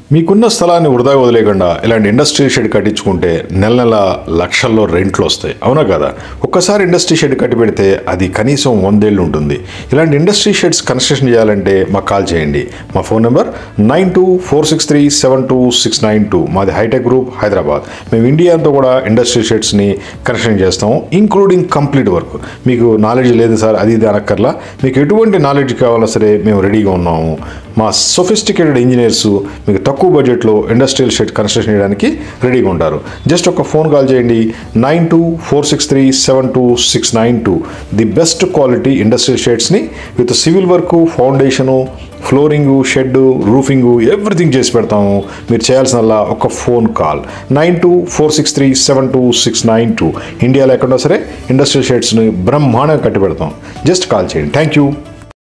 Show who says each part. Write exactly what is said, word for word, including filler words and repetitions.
Speaker 1: మీకున్న స్థలాన్ని వృధా వదిలేకుండా ఇలాంటి ఇండస్ట్రీ షెడ్ కట్టించుకుంటే నెల నెల లక్షల్లో రెంట్లు వస్తాయి, అవునా కదా? ఒక్కసారి ఇండస్ట్రీ షెడ్ కట్టి పెడితే అది కనీసం వందేళ్ళు ఉంటుంది. ఇలాంటి ఇండస్ట్రీ షెడ్స్ కన్స్ట్రక్షన్ చేయాలంటే మాకు కాల్ చేయండి. మా phone number nine two four six three seven two six nine two. మాది హైటెక్ గ్రూప్, హైదరాబాద్. మేము ఇండియా అంతా కూడా ఇండస్ట్రీ షెడ్స్ని కన్స్ట్రక్షన్ చేస్తాము, ఇంక్లూడింగ్ కంప్లీట్ వర్క్. మీకు నాలెడ్జ్ లేదు సార్, అది ఇది అనక్కర్లా. మీకు ఎటువంటి నాలెడ్జ్ కావాలన్నా సరే మేము రెడీగా ఉన్నాము. మా సొఫిస్టికేటెడ్ ఇంజనీర్స్ మీకు తక్కువ బడ్జెట్లో ఇండస్ట్రియల్ షెడ్ కన్స్ట్రక్షన్ చేయడానికి రెడీగా ఉంటారు. జస్ట్ ఒక ఫోన్ కాల్ చేయండి, nine two four six three seven two six nine two. The best quality industrial షెడ్స్ని with civil work, foundation, flooring, shed, roofing, everything చేసి పెడతాము. మీరు చేయాల్సినల్లా ఒక phone call nine two four six three seven two six nine two. ఇండియాలో ఎక్కడో సరే industrial షెడ్స్ని బ్రహ్మాండంగా కట్టి పెడతాం. జస్ట్ కాల్ చేయండి. Thank you.